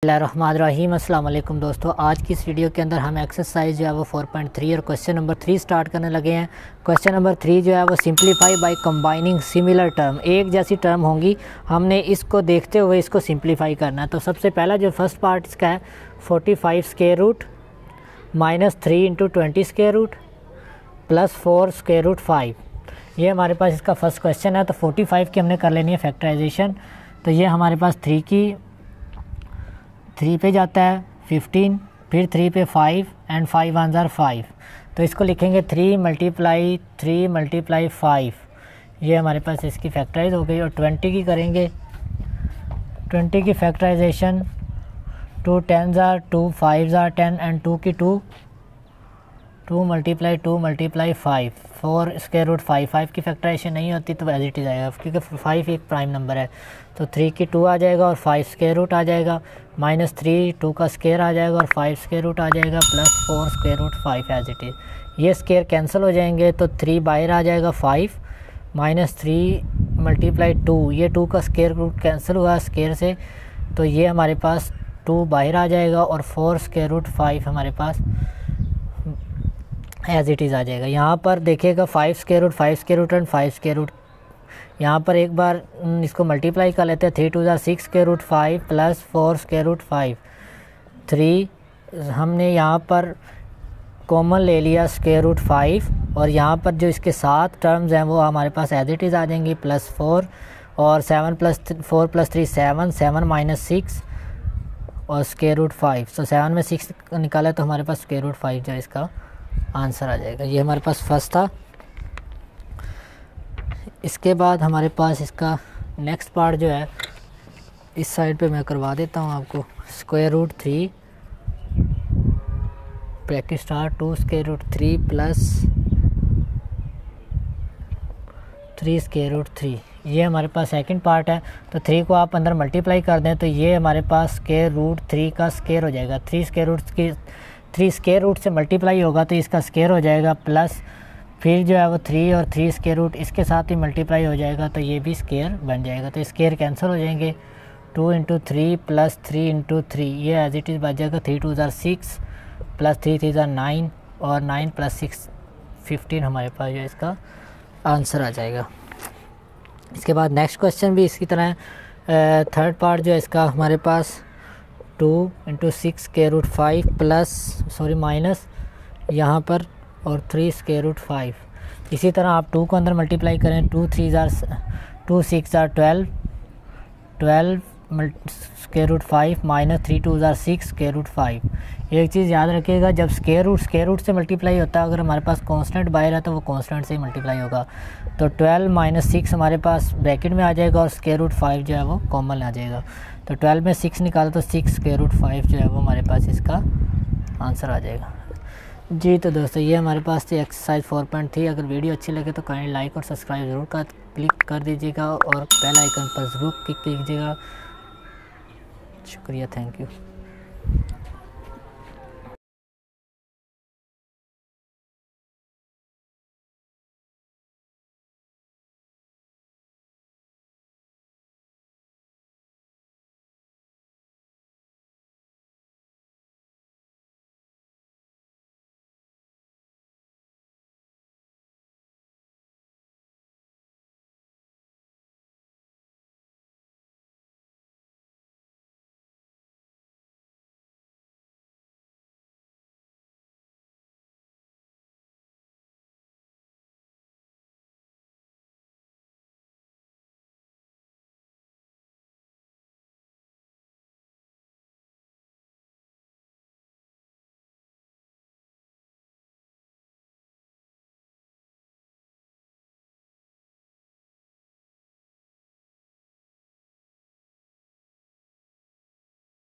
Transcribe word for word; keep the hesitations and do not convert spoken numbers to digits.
बिस्मिल्लाहिर्रहमानिर्रहीम। अस्सलाम वालेकुम दोस्तों, आज की इस वीडियो के अंदर हम एक्सरसाइज जो है वो फोर पॉइंट थ्री और क्वेश्चन नंबर थ्री स्टार्ट करने लगे हैं। क्वेश्चन नंबर थ्री जो है वो simplify by combining similar term, एक जैसी टर्म होंगी, हमने इसको देखते हुए इसको सिंप्लीफाई करना है। तो सबसे पहला जो फर्स्ट पार्ट इसका है forty five square root minus three into twenty square root plus four square root five, ये हमारे पास इसका फर्स्ट क्वेश्चन है। तो फोर्टी फाइव की हमने कर लेनी है फैक्टराइजेशन। तो ये हमारे पास थ्री की थ्री पे जाता है फिफ्टीन, फिर थ्री पे फाइव एंड फाइव वन ज़ार फाइव। तो इसको लिखेंगे three multiply three multiply five, ये हमारे पास इसकी फैक्टराइज हो गई। और ट्वेंटी की करेंगे, ट्वेंटी की फैक्टराइजेशन टू टेन ज़ार टू, फाइव ज़ार टेन एंड टू की two, two multiply two multiply five, four square root five. Five की फैक्टराइजेशन नहीं होती तो एज इट इज़ आएगा, क्योंकि फाइव एक प्राइम नंबर है। तो थ्री की टू आ जाएगा और फाइव स्क्वायर रूट आ जाएगा, माइनस थ्री टू का स्क्वायर आ जाएगा और फाइव स्क्वायर रूट आ जाएगा, plus four square root five as it is. ये स्क्वायर कैंसिल हो जाएंगे तो थ्री बाहर आ जाएगा five, minus three multiply two, ये टू का स्क्वायर रूट कैंसिल हुआ स्क्वायर से, तो ये हमारे पास टू बाहर आ जाएगा और फोर स्क्वायर रूट फाइव हमारे पास एज इट इज़ आ जाएगा। यहाँ पर देखिएगा five square root five square root and five square root, यहाँ पर एक बार इसको मल्टीप्लाई कर लेते हैं। थ्री टू ज़ार six square root five plus four square root five, three हमने यहाँ पर कॉमन ले लिया स्क्वायर रूट फाइव, और यहाँ पर जो इसके सात टर्म्स हैं वो हमारे पास एज इट इज़ आ जाएंगी, प्लस फोर और seven plus four plus three seven, seven minus six और स्क्वायर रूट फाइव। तो सेवन में सिक्स निकाला तो हमारे पास स्क्वायर रूट फाइव जो इसका आंसर आ जाएगा। ये हमारे पास फर्स्ट था। इसके बाद हमारे पास इसका नेक्स्ट पार्ट जो है इस साइड पे मैं करवा देता हूँ आपको। Square root three bracket star two square root three plus three square root three, ये हमारे पास सेकंड पार्ट है। तो थ्री को आप अंदर मल्टीप्लाई कर दें तो ये हमारे पास स्क्वायर रूट थ्री का स्क्वायर हो जाएगा। थ्री स्क्वायर रूट की थ्री स्क्वायर रूट से मल्टीप्लाई होगा तो इसका स्क्वायर हो जाएगा, प्लस फिर जो है वो थ्री और थ्री स्क्वायर रूट इसके साथ ही मल्टीप्लाई हो जाएगा तो ये भी स्क्वायर बन जाएगा। तो स्क्वायर कैंसिल हो जाएंगे, two into three plus three into three, ये एज इट इज़ बच जाएगा। थ्री टू ज़ार सिक्स प्लस थ्री थ्री ज़ार नाइन और नाइन प्लस सिक्स फिफ्टीन, हमारे पास जो इसका आंसर आ जाएगा। इसके बाद नेक्स्ट क्वेश्चन भी इसकी तरह है। थर्ड पार्ट जो है इसका हमारे पास two into six square root five plus sorry minus यहाँ पर और थ्री स्क्वायर रूट फाइव। इसी तरह आप टू को अंदर मल्टीप्लाई करें, टू थ्री ज़ार टू सिक्स ज़ार twelve, twelve square root five minus three two ज़ार सिक्स स्क्वायर रूट फाइव। एक चीज़ याद रखिएगा, जब स्क्वायर रूट स्क्वायर रूट से मल्टीप्लाई होता है, अगर हमारे पास कांस्टेंट बाहर है तो वो कांस्टेंट से ही मल्टीप्लाई होगा। तो ट्वेल्व माइनस सिक्स हमारे पास ब्रैकेट में आ जाएगा और स्क्वायर रूट फाइव जो है वो कॉमन आ जाएगा। तो ट्वेल्व में सिक्स निकालो तो सिक्स स्क्वायर रूट फाइव जो है वो हमारे पास इसका आंसर आ जाएगा। जी तो दोस्तों, ये हमारे पास थी एक्सरसाइज फोर पॉइंट थ्री। अगर वीडियो अच्छी लगे तो काइंडली लाइक और सब्सक्राइब ज़रूर कर क्लिक कर दीजिएगा और बेल आइकन पर ज़रूर क्लिक कीजिएगा। शुक्रिया, थैंक यू।